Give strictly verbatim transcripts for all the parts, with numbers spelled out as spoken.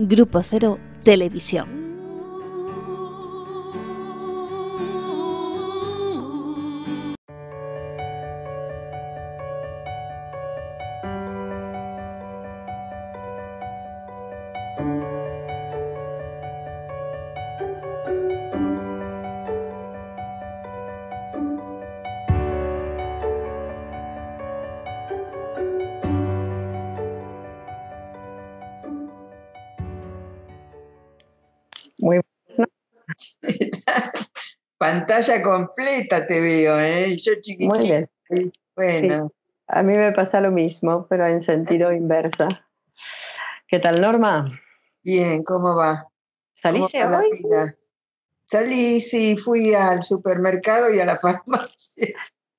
Grupo Cero Televisión. Muy bueno. Pantalla completa te veo, ¿eh? Yo chiquitita. Muy bien. Bueno. Sí, a mí me pasa lo mismo, pero en sentido inversa. ¿Qué tal, Norma? Bien, ¿cómo va? ¿Cómo ¿Saliste va la hoy? vida? Salí, sí, fui al supermercado y a la farmacia.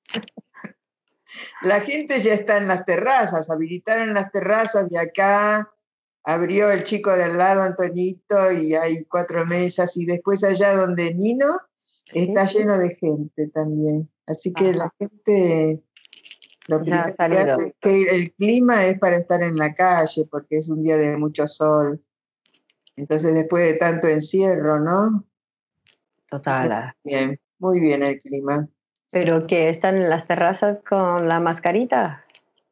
La gente ya está en las terrazas, habilitaron las terrazas de acá, abrió el chico de al lado, Antonito, y hay cuatro mesas, y después allá donde Nino está Sí. lleno de gente también. Así que Ajá. la gente, lo Ya primero ha que salido. hace es que el clima es para estar en la calle, porque es un día de mucho sol. Entonces, después de tanto encierro, ¿no? Total. Bien, muy bien el clima. ¿Pero qué? ¿Están en las terrazas con la mascarita?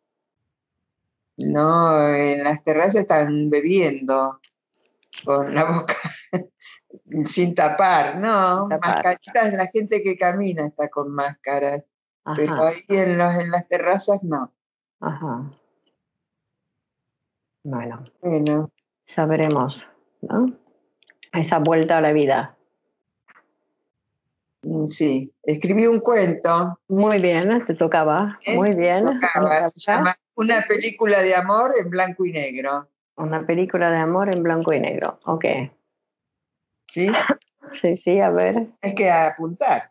No, en las terrazas están bebiendo con la boca sin tapar, no, Sin tapar. mascaritas, la gente que camina está con máscaras, pero Ajá, ahí en, los, en las terrazas no. ajá. Bueno, Bueno, ya veremos, ¿no? Esa vuelta a la vida. mm, sí, escribí un cuento, Muy bien, te tocaba. ¿eh? Muy bien. Tocaba, se llama Una película de amor en blanco y negro, Una película de amor en blanco y negro. Ok. ¿sí? Sí, sí, a ver. Hay que apuntar.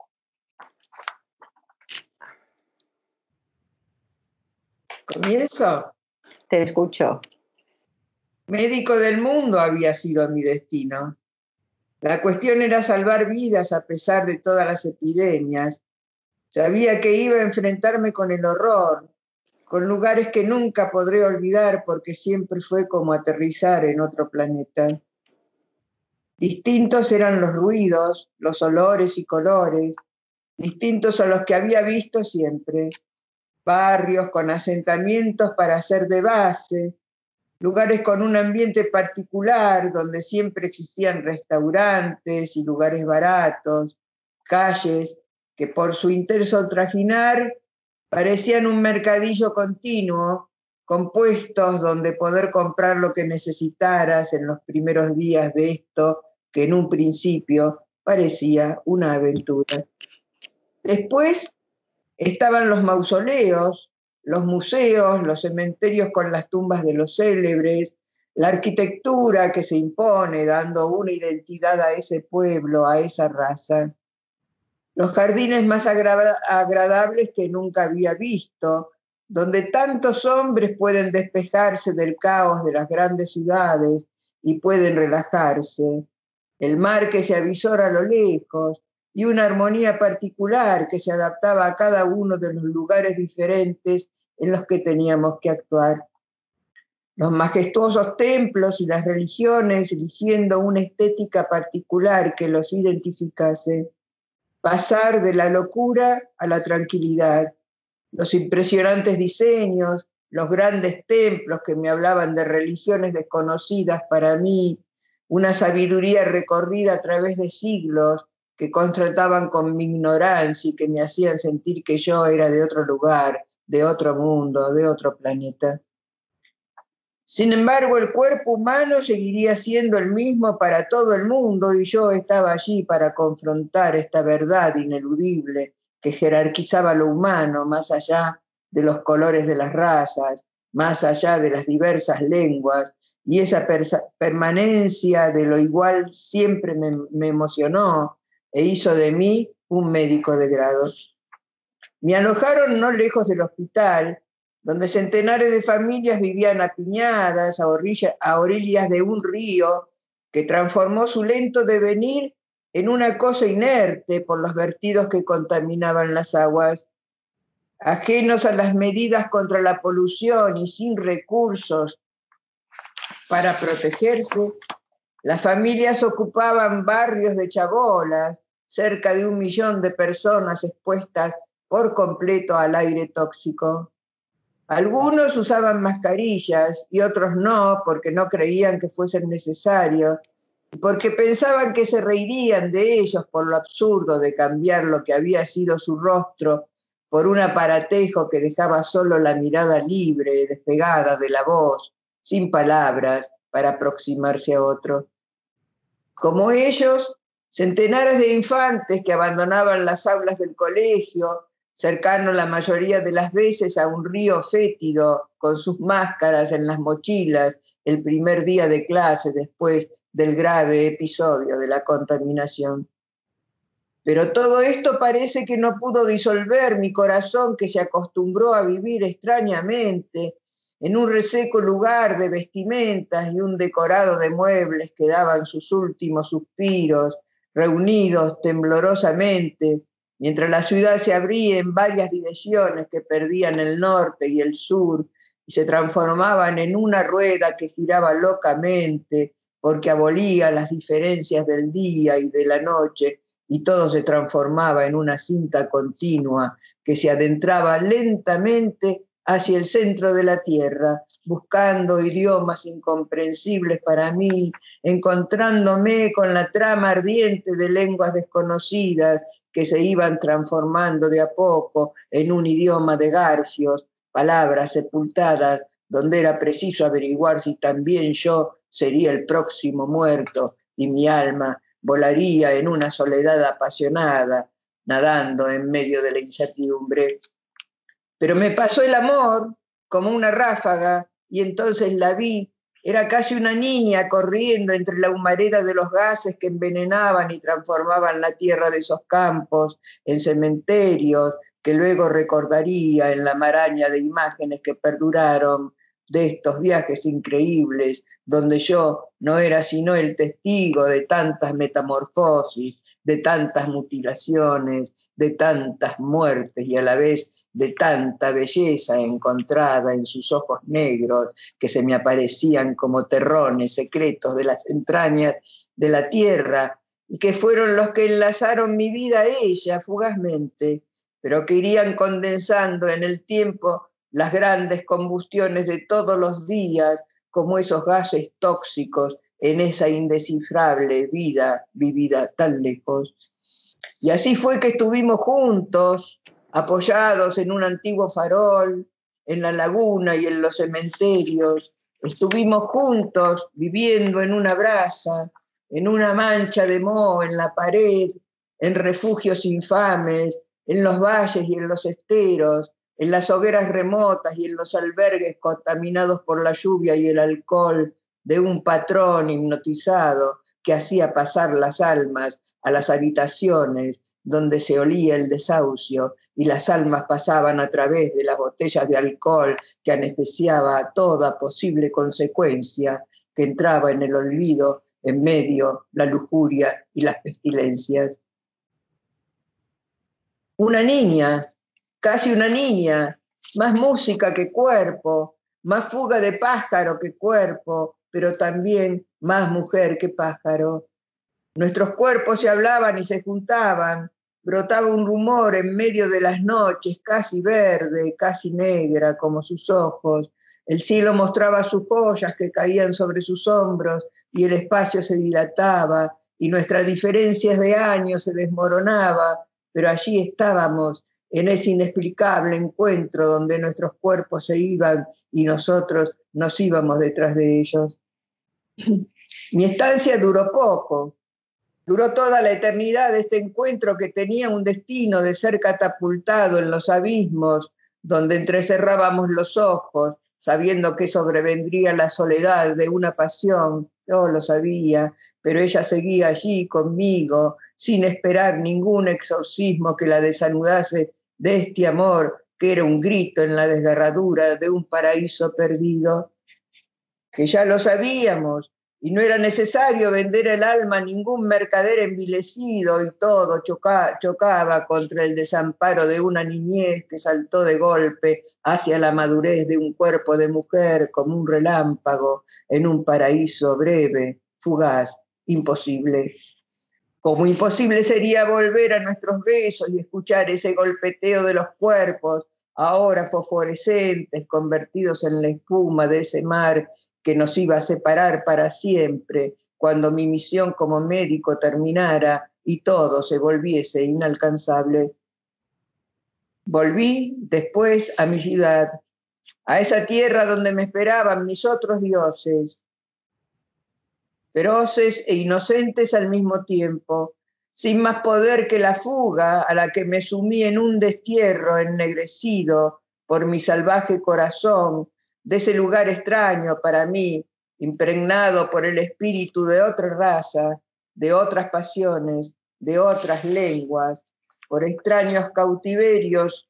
Comienzo. Te escucho. Médico del mundo había sido mi destino. La cuestión era salvar vidas a pesar de todas las epidemias. Sabía que iba a enfrentarme con el horror, con lugares que nunca podré olvidar porque siempre fue como aterrizar en otro planeta. Distintos eran los ruidos, los olores y colores, distintos a los que había visto siempre. Barrios con asentamientos para hacer de base, lugares con un ambiente particular donde siempre existían restaurantes y lugares baratos, calles que por su intenso trajinar parecían un mercadillo continuo, con puestos donde poder comprar lo que necesitaras en los primeros días de esto que en un principio parecía una aventura. Después estaban los mausoleos, los museos, los cementerios con las tumbas de los célebres, la arquitectura que se impone dando una identidad a ese pueblo, a esa raza. Los jardines más agra- agradables que nunca había visto, donde tantos hombres pueden despejarse del caos de las grandes ciudades y pueden relajarse. El mar que se avisora a lo lejos y una armonía particular que se adaptaba a cada uno de los lugares diferentes en los que teníamos que actuar. Los majestuosos templos y las religiones eligiendo una estética particular que los identificase. Pasar de la locura a la tranquilidad, los impresionantes diseños, los grandes templos que me hablaban de religiones desconocidas para mí, una sabiduría recorrida a través de siglos que contrataban con mi ignorancia y que me hacían sentir que yo era de otro lugar, de otro mundo, de otro planeta. Sin embargo, el cuerpo humano seguiría siendo el mismo para todo el mundo y yo estaba allí para confrontar esta verdad ineludible que jerarquizaba lo humano más allá de los colores de las razas, más allá de las diversas lenguas, y esa permanencia de lo igual siempre me, me emocionó e hizo de mí un médico de grado. Me alojaron no lejos del hospital, donde centenares de familias vivían apiñadas a, orilla, a orillas de un río que transformó su lento devenir en una cosa inerte por los vertidos que contaminaban las aguas. Ajenos a las medidas contra la polución y sin recursos Para protegerse, las familias ocupaban barrios de chabolas, cerca de un millón de personas expuestas por completo al aire tóxico. Algunos usaban mascarillas y otros no, porque no creían que fuesen necesarios, porque pensaban que se reirían de ellos por lo absurdo de cambiar lo que había sido su rostro por un aparatejo que dejaba solo la mirada libre, despegada de la voz, sin palabras, para aproximarse a otro. Como ellos, centenares de infantes que abandonaban las aulas del colegio, cercano la mayoría de las veces a un río fétido, con sus máscaras en las mochilas, el primer día de clase después del grave episodio de la contaminación. Pero todo esto parece que no pudo disolver mi corazón, que se acostumbró a vivir extrañamente en un reseco lugar de vestimentas y un decorado de muebles que daban sus últimos suspiros, reunidos temblorosamente, mientras la ciudad se abría en varias direcciones que perdían el norte y el sur y se transformaban en una rueda que giraba locamente porque abolía las diferencias del día y de la noche, y todo se transformaba en una cinta continua que se adentraba lentamente hacia el centro de la tierra, buscando idiomas incomprensibles para mí, encontrándome con la trama ardiente de lenguas desconocidas que se iban transformando de a poco en un idioma de garfios, palabras sepultadas, donde era preciso averiguar si también yo sería el próximo muerto y mi alma volaría en una soledad apasionada, nadando en medio de la incertidumbre. Pero me pasó el amor como una ráfaga y entonces la vi. Era casi una niña corriendo entre la humareda de los gases que envenenaban y transformaban la tierra de esos campos en cementerios, que luego recordaría en la maraña de imágenes que perduraron de estos viajes increíbles, donde yo no era sino el testigo de tantas metamorfosis, de tantas mutilaciones, de tantas muertes y a la vez de tanta belleza encontrada en sus ojos negros que se me aparecían como terrones secretos de las entrañas de la tierra y que fueron los que enlazaron mi vida a ella fugazmente, pero que irían condensando en el tiempo las grandes combustiones de todos los días, como esos gases tóxicos en esa indescifrable vida vivida tan lejos. Y así fue que estuvimos juntos, apoyados en un antiguo farol, en la laguna y en los cementerios. Estuvimos juntos viviendo en una brasa, en una mancha de moho en la pared, en refugios infames, en los valles y en los esteros, en las hogueras remotas y en los albergues contaminados por la lluvia y el alcohol de un patrón hipnotizado que hacía pasar las almas a las habitaciones donde se olía el desahucio y las almas pasaban a través de las botellas de alcohol que anestesiaba toda posible consecuencia, que entraba en el olvido en medio la lujuria y las pestilencias. Una niña, casi una niña, más música que cuerpo, más fuga de pájaro que cuerpo, pero también más mujer que pájaro. Nuestros cuerpos se hablaban y se juntaban, brotaba un rumor en medio de las noches, casi verde, casi negra, como sus ojos. El cielo mostraba sus joyas que caían sobre sus hombros y el espacio se dilataba y nuestras diferencias de años se desmoronaba, pero allí estábamos, en ese inexplicable encuentro donde nuestros cuerpos se iban y nosotros nos íbamos detrás de ellos. Mi estancia duró poco, duró toda la eternidad de este encuentro que tenía un destino de ser catapultado en los abismos donde entrecerrábamos los ojos, sabiendo que sobrevendría la soledad de una pasión. Yo lo sabía, pero ella seguía allí conmigo, sin esperar ningún exorcismo que la desanudase de este amor, que era un grito en la desgarradura de un paraíso perdido. Que ya lo sabíamos, y no era necesario vender el alma a ningún mercader envilecido, y todo choca, chocaba contra el desamparo de una niñez que saltó de golpe hacia la madurez de un cuerpo de mujer como un relámpago en un paraíso breve, fugaz, imposible. Como imposible sería volver a nuestros besos y escuchar ese golpeteo de los cuerpos, ahora fosforescentes, convertidos en la espuma de ese mar que nos iba a separar para siempre, cuando mi misión como médico terminara y todo se volviese inalcanzable. Volví después a mi ciudad, a esa tierra donde me esperaban mis otros dioses, feroces e inocentes al mismo tiempo, sin más poder que la fuga a la que me sumí en un destierro ennegrecido por mi salvaje corazón, de ese lugar extraño para mí, impregnado por el espíritu de otra raza, de otras pasiones, de otras lenguas, por extraños cautiverios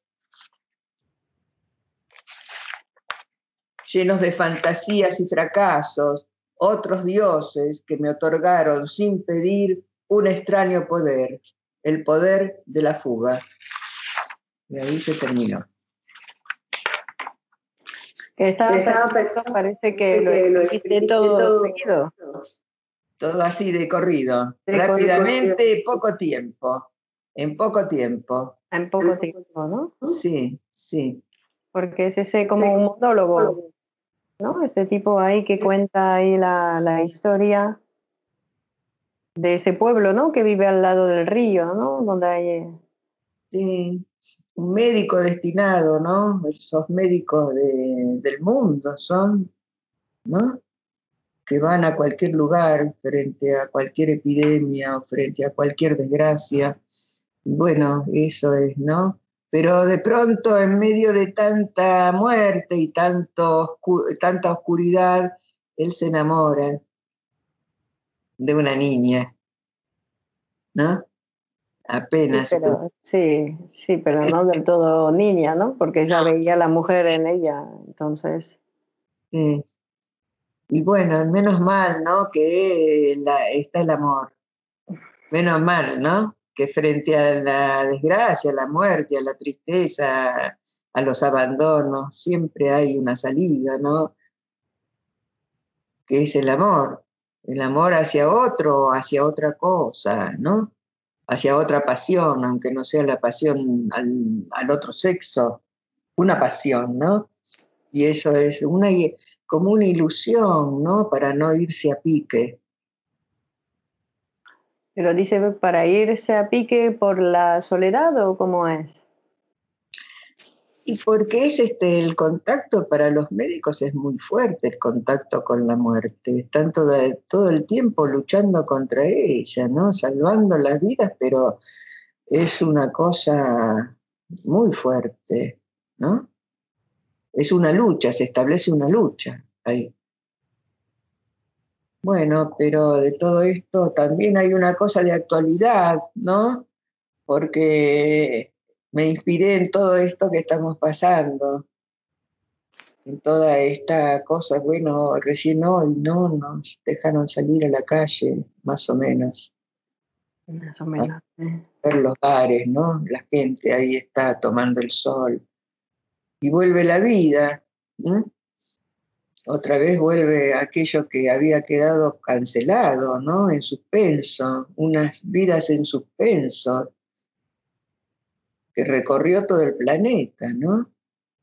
llenos de fantasías y fracasos, otros dioses que me otorgaron sin pedir un extraño poder, el poder de la fuga. Y ahí se terminó. Estaba pensando, parece que lo escribiste todo seguido. Todo así de corrido, De rápidamente, corrido. poco tiempo, en poco tiempo. En poco tiempo, ¿no? Sí, sí. Porque es ese como un monólogo, ¿no? Este tipo ahí que cuenta ahí la, la historia de ese pueblo, ¿no? Que vive al lado del río, ¿no? Donde hay... Sí, un médico destinado, ¿no? Esos médicos de, del mundo son, ¿no? Que van a cualquier lugar frente a cualquier epidemia o frente a cualquier desgracia. Bueno, eso es, ¿no? Pero de pronto, en medio de tanta muerte y tanto, tanta oscuridad, él se enamora de una niña, ¿no? Apenas. Sí, pero, sí, sí, pero no del todo niña, ¿no? Porque ella veía a la mujer en ella, entonces... Sí. Y bueno, menos mal, ¿no? Que la, está el amor. Menos mal, ¿no? Que frente a la desgracia, a la muerte, a la tristeza, a los abandonos, siempre hay una salida, ¿no? Que es el amor. El amor hacia otro, hacia otra cosa, ¿no? Hacia otra pasión, aunque no sea la pasión al, al otro sexo, una pasión, ¿no? Y eso es una, como una ilusión, ¿no? Para no irse a pique. Pero dice, ¿para irse a pique por la soledad o cómo es? Y porque es este, el contacto para los médicos es muy fuerte, el contacto con la muerte. Están todo, todo el tiempo luchando contra ella, ¿no? Salvando las vidas, pero es una cosa muy fuerte, ¿no? Es una lucha, se establece una lucha ahí. Bueno, pero de todo esto también hay una cosa de actualidad, ¿no? Porque me inspiré en todo esto que estamos pasando, en toda esta cosa. Bueno, recién hoy, ¿no? Nos dejaron salir a la calle, más o menos, Más o a menos. ¿Eh? ver los bares, ¿no? La gente ahí está tomando el sol. Y vuelve la vida, ¿no? Otra vez vuelve aquello que había quedado cancelado, ¿no? En suspenso, unas vidas en suspenso, que recorrió todo el planeta, ¿no?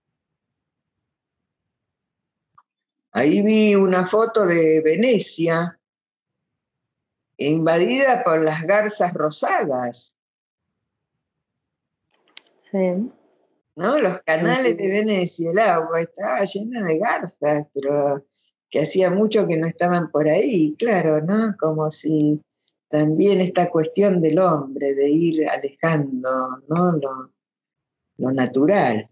Ahí vi una foto de Venecia, invadida por las garzas rosadas, Sí. ¿no? Los canales de Venecia, el agua estaba llena de garzas, pero que hacía mucho que no estaban por ahí, claro, ¿no? Como si también esta cuestión del hombre, de ir alejando, ¿no? Lo, lo natural.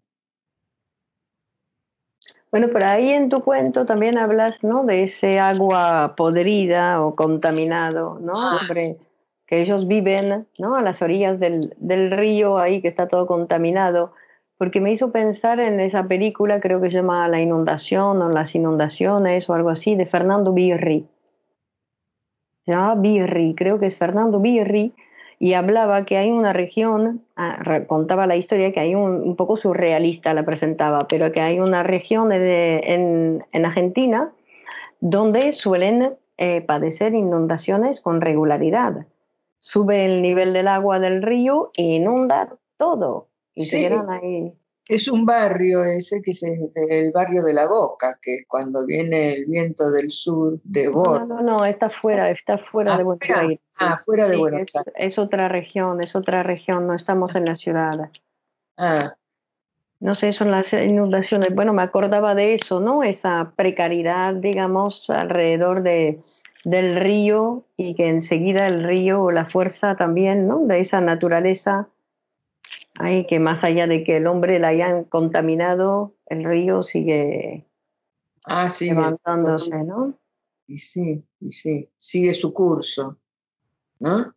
Bueno, pero ahí en tu cuento también hablas, ¿no? De ese agua podrida o contaminado, ¿no? Ah, Sobre que ellos viven, ¿no? A las orillas del, del río ahí que está todo contaminado, porque me hizo pensar en esa película, creo que se llama La inundación o Las inundaciones o algo así, de Fernando Birri. se llama Birri, creo que es Fernando Birri, y hablaba que hay una región, ah, re- contaba la historia que hay un, un poco surrealista, la presentaba, pero que hay una región de- en, en Argentina donde suelen eh, padecer inundaciones con regularidad. Sube el nivel del agua del río e inunda todo y se Sí, quedan ahí. es un barrio ese que es el el barrio de La Boca, que cuando viene el viento del sur No, no, devora. no, no, está fuera, está fuera de Buenos Afuera, Aires. ah, fuera de Sí, Buenos es, Aires. es otra región, es otra región, no estamos en la ciudad. Ah, No sé, son las inundaciones. Bueno, me acordaba de eso, ¿no? Esa precariedad, digamos, alrededor de, del río y que enseguida el río, o la fuerza también, ¿no? De esa naturaleza, ay, que más allá de que el hombre la hayan contaminado, el río sigue ah, sí, el- levantándose, ¿no? y sí, y sí, sigue su curso, ¿no?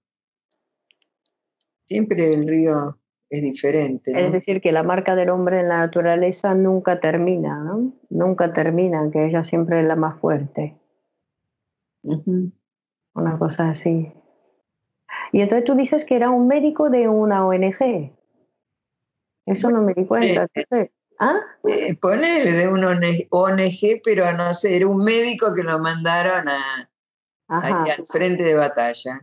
Siempre el río es diferente, Es ¿no? decir, que la marca del hombre en la naturaleza nunca termina, ¿no? Nunca termina, que ella siempre es la más fuerte, Ujú. una cosa así. Y entonces tú dices que era un médico de una O N G. Eso no me di Eh, cuenta. Entonces, ¿ah? eh, ponele de un O N G, pero no sé, era un médico que lo mandaron a, ahí Ajá, al frente de batalla.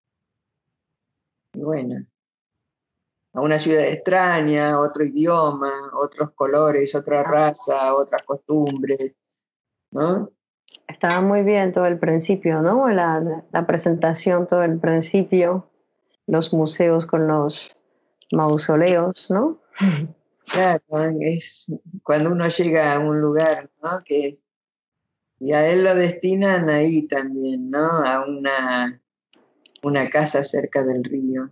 Y bueno, a una ciudad extraña, otro idioma, otros colores, otra raza, otras costumbres, ¿no? estaba muy bien todo el principio, ¿no? La, la presentación, todo el principio, los museos con los mausoleos, ¿no? Claro, es cuando uno llega a un lugar, ¿no? Que, y a él lo destinan ahí también, ¿no? A una, una casa cerca del río.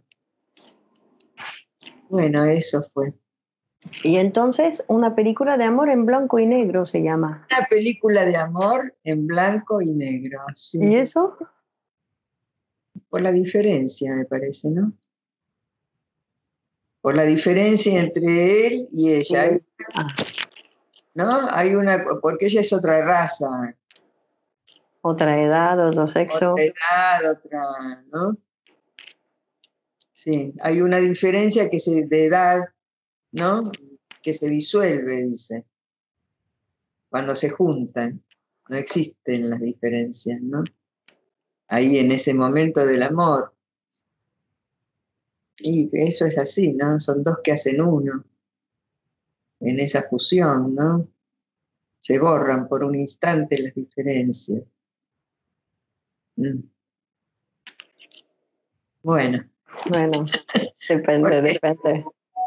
Bueno, eso fue. Y entonces una película de amor en blanco y negro se llama. Una película de amor en blanco y negro, ¿Y sí. eso? Por la diferencia, me parece, ¿no? Por la diferencia entre él y Y ella, él- ah, ¿no? Hay una, porque ella es otra raza, otra edad, otro otra sexo. edad, otra, ¿no? Sí, hay una diferencia que se, de edad, ¿no? Que se disuelve, dice, cuando se juntan. No existen las diferencias, ¿no? Ahí en ese momento del amor. Y eso es así, ¿no? Son dos que hacen uno, en esa fusión, ¿no? Se borran por un instante las diferencias. Mm. Bueno, Bueno, depende, porque, depende.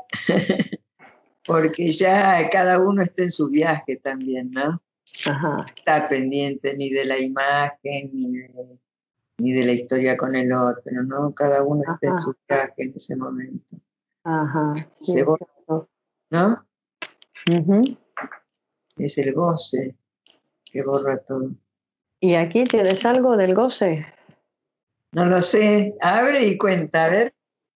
porque ya cada uno está en su viaje también, ¿no? Ajá, Está pendiente ni de la imagen, ni de, ni de la historia con el otro, ¿no? Cada uno está en ajá, su viaje en ese momento. ajá, sí, Se es borra, cierto. ¿no? Ujú. Es el goce que borra todo. ¿Y aquí tienes algo del goce? No lo sé, abre y cuenta, a ver.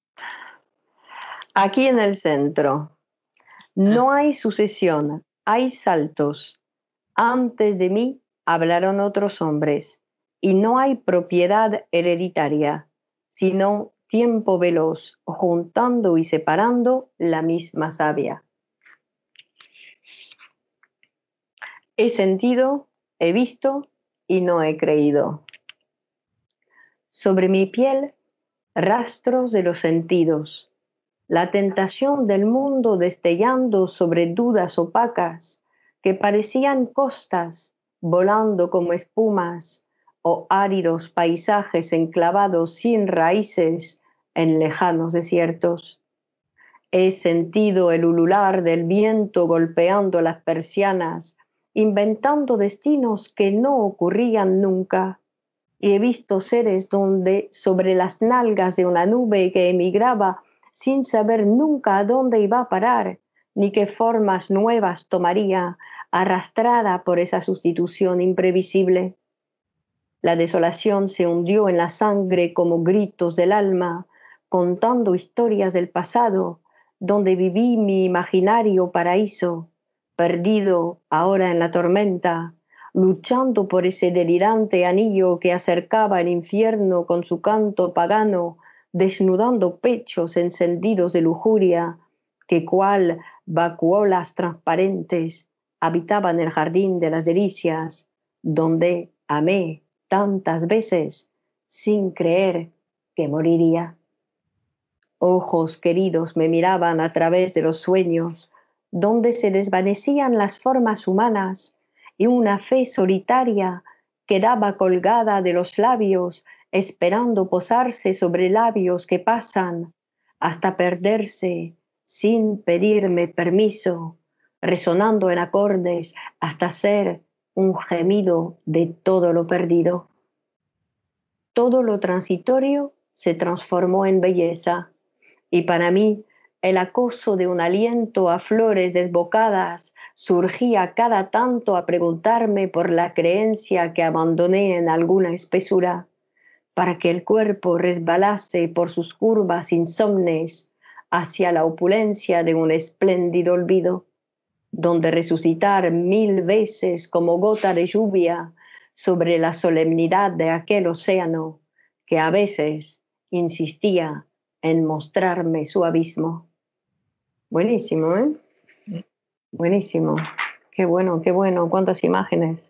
Aquí en el centro. No hay sucesión, hay saltos. Antes de mí hablaron otros hombres, y no hay propiedad hereditaria, sino tiempo veloz, juntando y separando la misma savia. He sentido, he visto y no he creído. Sobre mi piel, rastros de los sentidos, la tentación del mundo destellando sobre dudas opacas que parecían costas volando como espumas o áridos paisajes enclavados sin raíces en lejanos desiertos. He sentido el ulular del viento golpeando las persianas, inventando destinos que no ocurrían nunca. Y he visto seres donde, sobre las nalgas de una nube que emigraba sin saber nunca a dónde iba a parar, ni qué formas nuevas tomaría, arrastrada por esa sustitución imprevisible. La desolación se hundió en la sangre como gritos del alma, contando historias del pasado, donde viví mi imaginario paraíso, perdido ahora en la tormenta, luchando por ese delirante anillo que acercaba el infierno con su canto pagano, desnudando pechos encendidos de lujuria, que cual vacuolas transparentes habitaban el jardín de las delicias, donde amé tantas veces sin creer que moriría. Ojos queridos me miraban a través de los sueños, donde se desvanecían las formas humanas, y una fe solitaria quedaba colgada de los labios, esperando posarse sobre labios que pasan, hasta perderse sin pedirme permiso, resonando en acordes hasta ser un gemido de todo lo perdido. Todo lo transitorio se transformó en belleza, y para mí el acoso de un aliento a flores desbocadas surgía cada tanto a preguntarme por la creencia que abandoné en alguna espesura, para que el cuerpo resbalase por sus curvas insomnes hacia la opulencia de un espléndido olvido, donde resucitar mil veces como gota de lluvia sobre la solemnidad de aquel océano que a veces insistía en mostrarme su abismo. Buenísimo, ¿eh? Buenísimo. Qué bueno, qué bueno. Cuántas imágenes.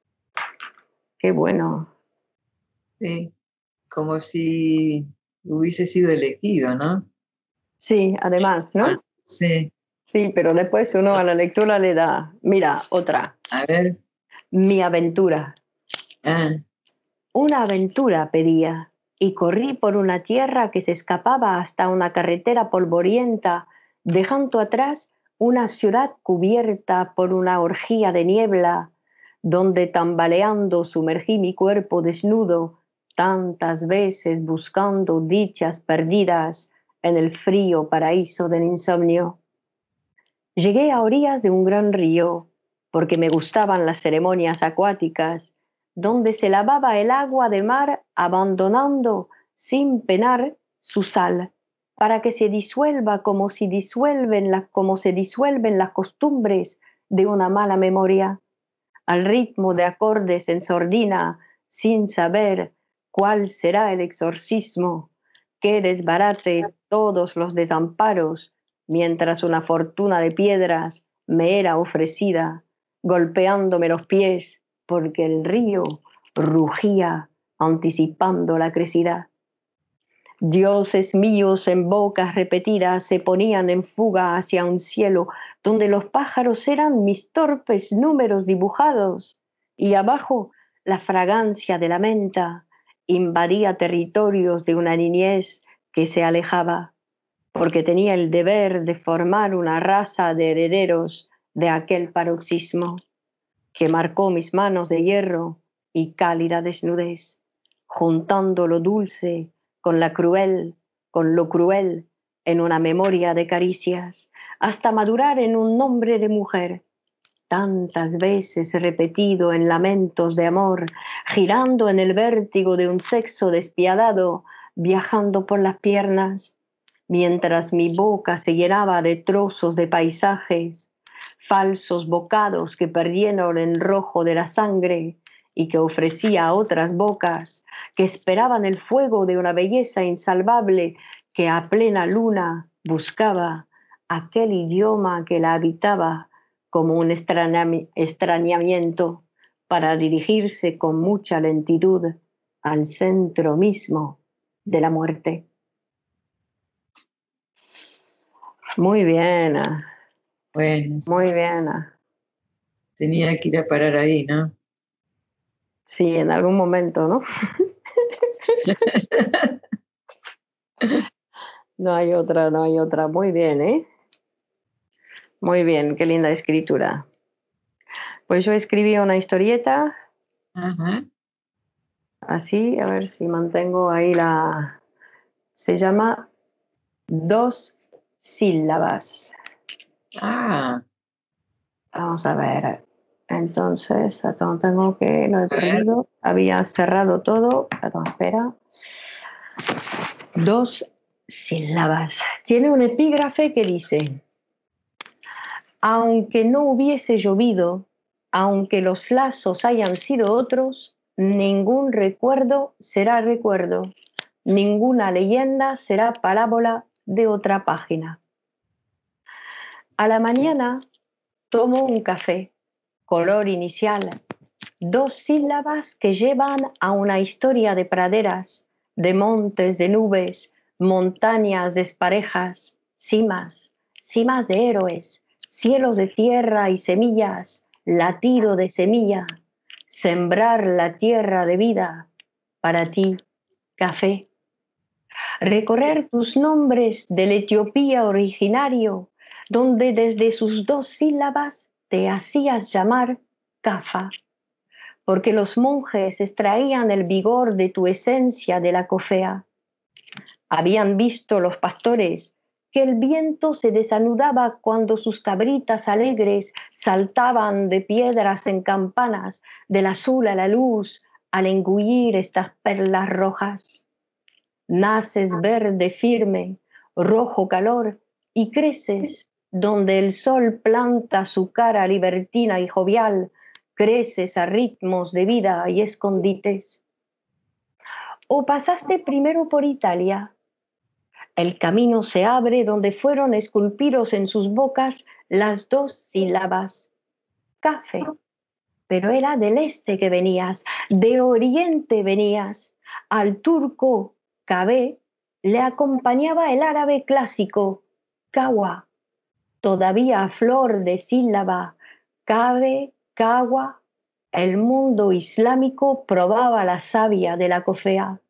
Qué bueno. Sí, como si hubiese sido elegido, ¿no? Sí, además, ¿no? Ah, sí. Sí, pero después uno a la lectura le da, mira, otra. A ver. Mi aventura. Ah. Una aventura pedía, y corrí por una tierra que se escapaba hasta una carretera polvorienta, dejando atrás una ciudad cubierta por una orgía de niebla, donde tambaleando sumergí mi cuerpo desnudo, tantas veces buscando dichas perdidas en el frío paraíso del insomnio. Llegué a orillas de un gran río, porque me gustaban las ceremonias acuáticas, donde se lavaba el agua de mar abandonando sin penar su sal, para que se disuelva como, si disuelven la, como se disuelven las costumbres de una mala memoria, al ritmo de acordes en sordina, sin saber cuál será el exorcismo que desbarate todos los desamparos, mientras una fortuna de piedras me era ofrecida, golpeándome los pies, porque el río rugía anticipando la crecida. Dioses míos en bocas repetidas se ponían en fuga hacia un cielo donde los pájaros eran mis torpes números dibujados, y abajo la fragancia de la menta invadía territorios de una niñez que se alejaba, porque tenía el deber de formar una raza de herederos de aquel paroxismo que marcó mis manos de hierro y cálida desnudez, juntando lo dulce con la cruel, con lo cruel en una memoria de caricias, hasta madurar en un nombre de mujer, tantas veces repetido en lamentos de amor, girando en el vértigo de un sexo despiadado, viajando por las piernas, mientras mi boca se llenaba de trozos de paisajes, falsos bocados que perdieron el rojo de la sangre y que ofrecía a otras bocas que esperaban el fuego de una belleza insalvable que a plena luna buscaba aquel idioma que la habitaba como un extrañamiento para dirigirse con mucha lentitud al centro mismo de la muerte. Muy bien, Bueno, muy bien. Tenía que ir a parar ahí, ¿no? Sí, en algún momento, ¿no? No hay otra, no hay otra. Muy bien, ¿eh? Muy bien, qué linda escritura. Pues yo escribí una historieta. Ajá. Así, a ver si mantengo ahí la... Se llama Dos sílabas. Ah. Vamos a ver. Entonces, tengo que... Lo he perdido. Había cerrado todo. Espera. Dos sílabas. Tiene un epígrafe que dice: aunque no hubiese llovido, aunque los lazos hayan sido otros, ningún recuerdo será recuerdo, ninguna leyenda será parábola de otra página. A la mañana tomo un café, color inicial, dos sílabas que llevan a una historia de praderas, de montes, de nubes, montañas desparejas, cimas, cimas de héroes, cielos de tierra y semillas, latido de semilla, sembrar la tierra de vida, para ti, café. Recorrer tus nombres del Etiopía originario, donde desde sus dos sílabas te hacías llamar Cafa, porque los monjes extraían el vigor de tu esencia de la cofea. Habían visto los pastores que el viento se desanudaba cuando sus cabritas alegres saltaban de piedras en campanas, del azul a la luz, al engullir estas perlas rojas. Naces verde firme, rojo calor, y creces donde el sol planta su cara libertina y jovial, creces a ritmos de vida y escondites. ¿O pasaste primero por Italia? El camino se abre donde fueron esculpidos en sus bocas las dos sílabas, café. Pero era del este que venías, de oriente venías. Al turco Cabé le acompañaba el árabe clásico, Kawa, todavía a flor de sílaba, Cabe, Kawa. El mundo islámico probaba la savia de la cofea.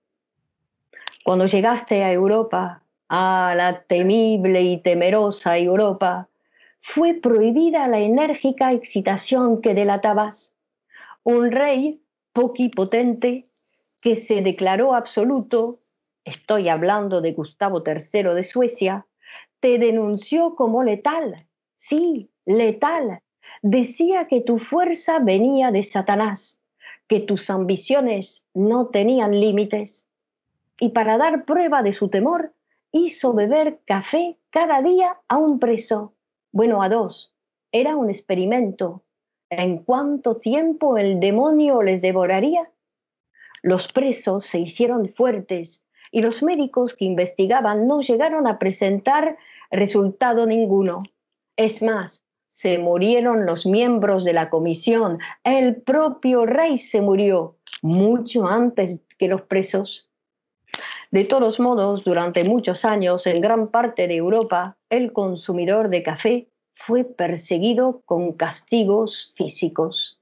Cuando llegaste a Europa, a la temible y temerosa Europa, fue prohibida la enérgica excitación que delatabas. Un rey poquipotente que se declaró absoluto, estoy hablando de Gustavo tercero de Suecia, te denunció como letal. Sí, letal. Decía que tu fuerza venía de Satanás, que tus ambiciones no tenían límites. Y para dar prueba de su temor, hizo beber café cada día a un preso. Bueno, a dos. Era un experimento. ¿En cuánto tiempo el demonio les devoraría? Los presos se hicieron fuertes y los médicos que investigaban no llegaron a presentar resultado ninguno. Es más, se murieron los miembros de la comisión. El propio rey se murió mucho antes que los presos. De todos modos, durante muchos años, en gran parte de Europa, el consumidor de café fue perseguido con castigos físicos.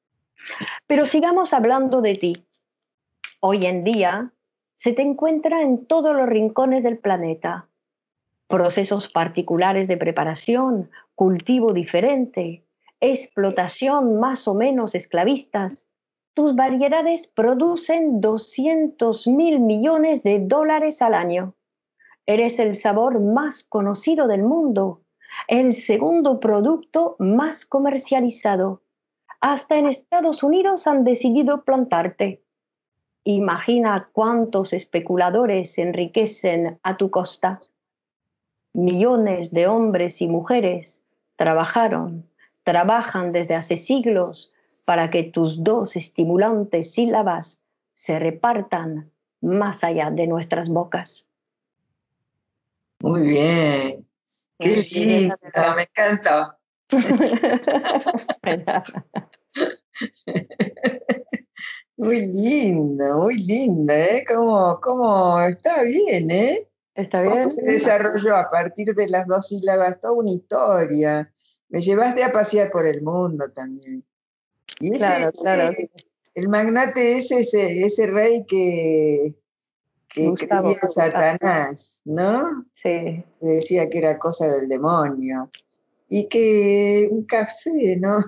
Pero sigamos hablando de ti. Hoy en día se te encuentra en todos los rincones del planeta. Procesos particulares de preparación, cultivo diferente, explotación más o menos esclavistas. Tus variedades producen doscientos mil millones de dólares al año. Eres el sabor más conocido del mundo, el segundo producto más comercializado. Hasta en Estados Unidos han decidido plantarte. Imagina cuántos especuladores se enriquecen a tu costa. Millones de hombres y mujeres trabajaron, trabajan desde hace siglos para que tus dos estimulantes sílabas se repartan más allá de nuestras bocas. Muy bien. Qué lindo, me encantó. Muy lindo, muy lindo, ¿eh? Como, como está bien, ¿eh? Está bien. ¿Cómo se desarrolló a partir de las dos sílabas toda una historia? Me llevaste a pasear por el mundo también. Y ese, Claro, claro. ese- el magnate ese, ese, ese rey que, que Gustavo. creía en Satanás, ¿no? Sí. Que decía que era cosa del demonio. Y que un café, ¿no?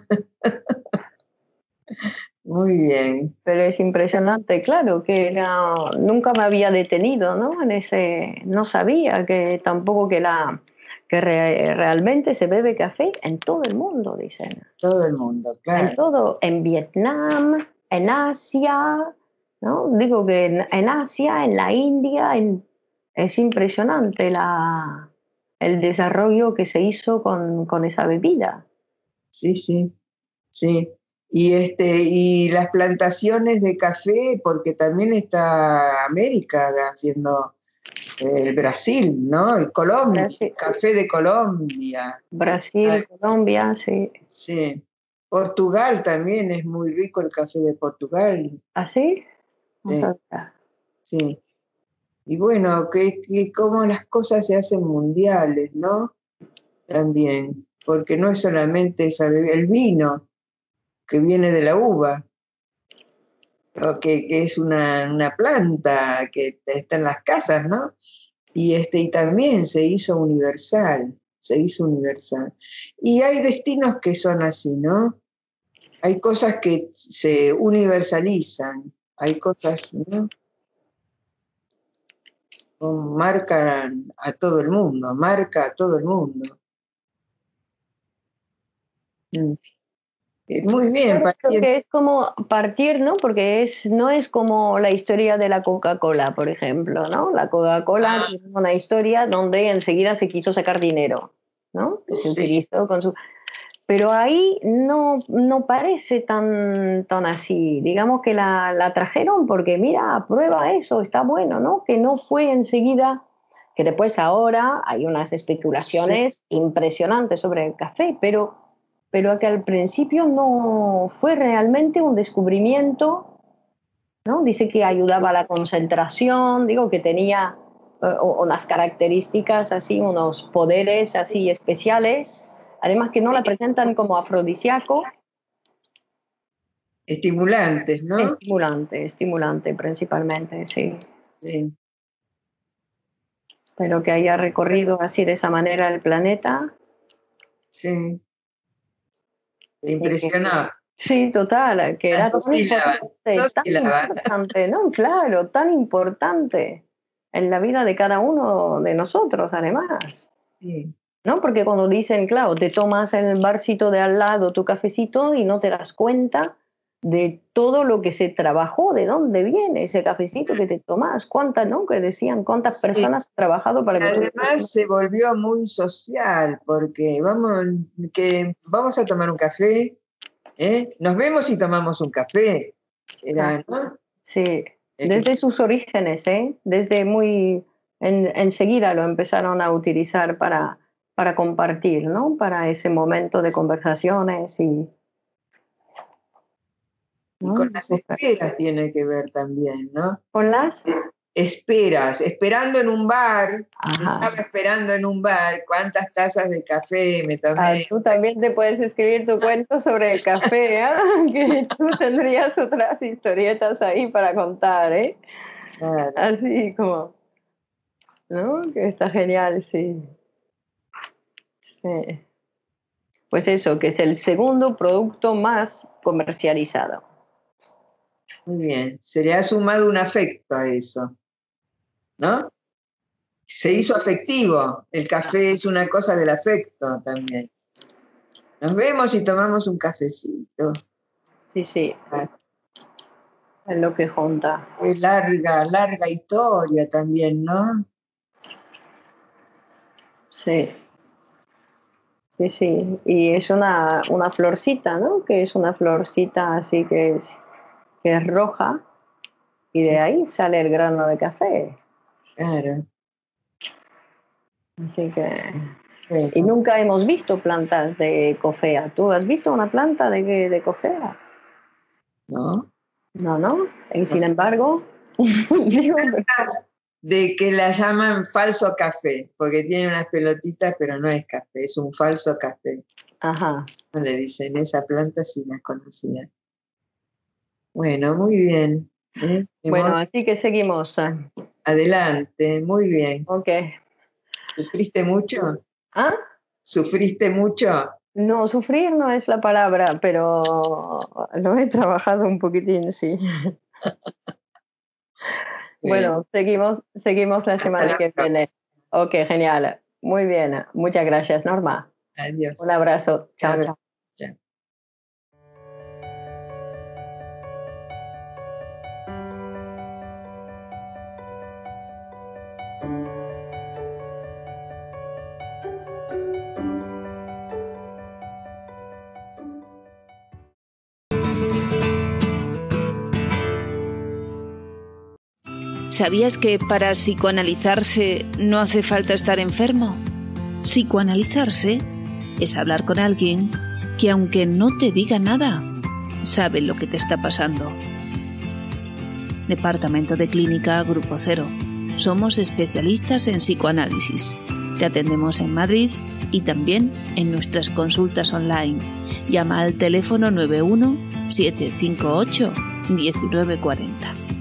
Muy bien. Pero es impresionante, claro, que era, nunca me había detenido, ¿no? En ese, no sabía que tampoco que la que re- realmente se bebe café en todo el mundo, dicen. Todo el mundo, claro. En todo, en Vietnam, en Asia, ¿no? Digo que en, en Asia, en la India, en, es impresionante la, el desarrollo que se hizo con, con esa bebida. Sí, sí, sí. Y, este, y las plantaciones de café, porque también está América haciendo eh, el Brasil, ¿no? Y Colombia, Brasil, café de Colombia. Brasil, Colombia, sí. Sí. Portugal también es muy rico el café de Portugal. ¿Así? Vamos Sí, a ver. sí. Y bueno, que, que cómo las cosas se hacen mundiales, ¿no? También, porque no es solamente esa bebida, el vino que viene de la uva, o que, que es una, una planta que está en las casas, ¿no? Y, este, y también se hizo universal, se hizo universal. Y hay destinos que son así, ¿no? Hay cosas que se universalizan, hay cosas, ¿no? Como marcan a todo el mundo, marca a todo el mundo. Mm. Eh, Muy bien, Creo Pati. que es como partir, ¿no? Porque es, no es como la historia de la Coca-Cola, por ejemplo, ¿no? La Coca-Cola Ah, tiene una historia donde enseguida se quiso sacar dinero, ¿no? Que se sí, utilizó con su... Pero ahí no, no parece tan, tan así. Digamos que la, la trajeron porque, mira, prueba eso, está bueno, ¿no? Que no fue enseguida, que después ahora hay unas sí, especulaciones impresionantes sobre el café, pero, pero que al principio no fue realmente un descubrimiento, ¿no? Dice que ayudaba a la concentración, digo que tenía eh, unas características así, unos poderes así especiales, además que no la presentan como afrodisíaco, estimulantes, ¿no? estimulante, estimulante principalmente, sí. Sí, Pero que haya recorrido así de esa manera el planeta, sí, y que, impresionante. sí, total, que Las era dos tan sílabas, importante, dos tan sílabas. importante, ¿no? Claro, tan importante en la vida de cada uno de nosotros, además. Sí. ¿No? Porque cuando dicen, claro, te tomas en el barcito de al lado tu cafecito y no te das cuenta de todo lo que se trabajó, de dónde viene ese cafecito que te tomas, cuántas, ¿no? Que decían, cuántas Sí. personas han trabajado para Y que tú... además se volvió muy social, porque vamos, que vamos a tomar un café, ¿eh? Nos vemos y tomamos un café. Ah, Era, ¿no? sí, El que- desde sus orígenes, ¿eh? Desde muy... En, enseguida lo empezaron a utilizar para, para compartir, ¿no? Para ese momento de conversaciones y... y ¿no? con las esperas tiene que ver también, ¿no? Con las... Esperas, esperando en un bar, Ajá. estaba esperando en un bar, cuántas tazas de café me Ah, tomé. tú también te puedes escribir tu cuento sobre el café, ¿eh? Que tú tendrías otras historietas ahí para contar, ¿eh? Claro, Así como, ¿no? Que está genial, sí. Sí. Pues eso, que es el segundo producto más comercializado. muy bien. Se le ha sumado un afecto a eso, ¿no? Se hizo afectivo. El café es una cosa del afecto también. Nos vemos y tomamos un cafecito. Sí, sí, Ah, es lo que junta. es larga, larga historia también, ¿no? Sí, sí, sí. Y es una, una florcita, ¿no? Que es una florcita así que es, que es roja y de Sí, ahí sale el grano de café. claro. Así que... Y Bueno, nunca hemos visto plantas de cofea. ¿Tú has visto una planta de, de cofea? ¿no? No, no. Y No. sin embargo, digo, De que la llaman falso café, porque tiene unas pelotitas, pero no es café, es un falso café. ajá. No le dicen esa planta si la conocía. Bueno, muy bien. ¿eh? Bueno, Hemos- así que seguimos. eh. Adelante, muy bien. Ok. ¿Sufriste mucho? ¿Ah? ¿Sufriste mucho? No, sufrir no es la palabra, pero lo he trabajado un poquitín, sí. Bueno, Bueno, seguimos, seguimos la hasta semana la que viene. próxima. Ok, genial. Muy bien. Muchas gracias, Norma. Un Adiós. abrazo. Chao, Abrazo. chao. Chao. ¿Sabías que para psicoanalizarse no hace falta estar enfermo? Psicoanalizarse es hablar con alguien que, aunque no te diga nada, sabe lo que te está pasando. Departamento de Clínica Grupo Cero. Somos especialistas en psicoanálisis. Te atendemos en Madrid y también en nuestras consultas online. Llama al teléfono nueve uno siete cinco ocho uno nueve cuatro cero.